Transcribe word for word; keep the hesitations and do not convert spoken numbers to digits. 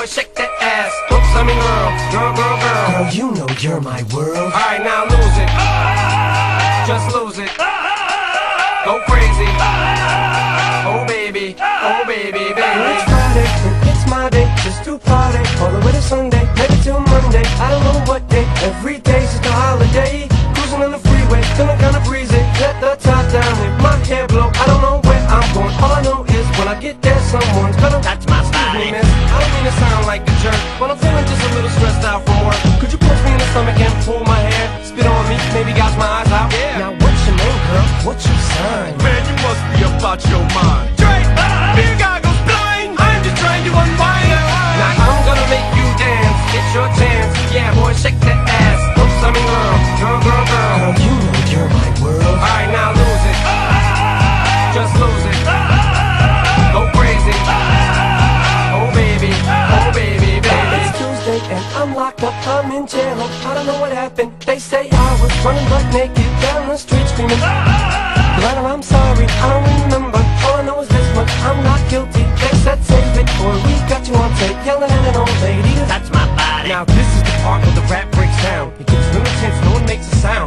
boy, shake that ass. Oops, I mean girl, girl, girl, girl. Girl, you know you're my world. Alright, now lose it. Just lose it. Go crazy. Oh baby, oh baby, baby. It's Friday, and it's my day, just to party all the way to Sunday, maybe till Monday. I don't know what day. Every day's just a holiday. Cruising on the freeway, feeling kinda breezy. Let the top down, let my hair blow. I don't know where I'm going. All I know is when I get there, someone's gonna touch my style. Excuse me, miss, I don't mean to sound like a jerk, but I'm feeling just a little stressed out from work. Could you punch me in the stomach and pull my hair? Spit on me, maybe gouge my eyes out. Yeah. Now what's your name, girl? What's your sign? Man, you must be about your mind. Drake, big guy goes blind. I'm just trying to unwind. Now I'm gonna make you dance. It's your chance. Yeah, boy, shake that ass. Oops, I mean girl, girl, girl, girl. Girl, you know you're my world. Alright, now lose it. Just lose it. Go crazy. Oh baby, oh baby, baby. It's Tuesday and I'm locked up, I'm in jail. I don't know what happened. They say I was running butt naked down the street screaming. Glad I'm sorry, I don't remember. All I know is this much, I'm not guilty. They said save it, boy, we got you on tape, yelling at an old lady. That's my body. Now this is the part where the rap breaks down. It gets real intense, no one makes a sound.